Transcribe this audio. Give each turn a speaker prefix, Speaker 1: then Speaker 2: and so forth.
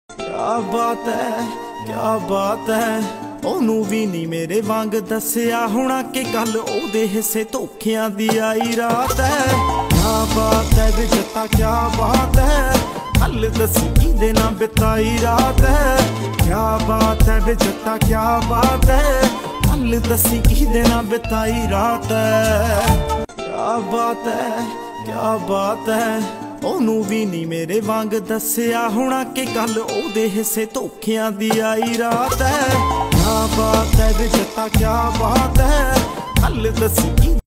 Speaker 1: क्या बात है, क्या बात है। ਉਹਨੂੰ ਵੀ ਨਹੀਂ ਮੇਰੇ ਵਾਂਗ ਦੱਸਿਆ ਹੋਣਾ ਕਿ ਕੱਲ ਉਹਦੇ ਹਿੱਸੇ ਧੋਖਿਆਂ ਦੀ ਆਈ ਰਾਤ ਹੈ। क्या बात है विजता, क्या बात है। हल दसी किहदे नाल बिताई रात है। क्या बात है विजता, क्या बात है। हल दसी किहदे नाल बिताई रात है। क्या बात है, क्या बात है। ਉਹਨੂੰ ਵੀ ਨਹੀਂ ਮੇਰੇ ਵਾਂਗ ਦੱਸਿਆ ਹੋਣਾ ਕਿ ਕੱਲ ਉਹਦੇ ਹਿੱਸੇ ਧੋਖਿਆਂ ਦੀ ਆਈ ਰਾਤ ਹੈ। क्या बात है विजता, क्या बात है। हल दसी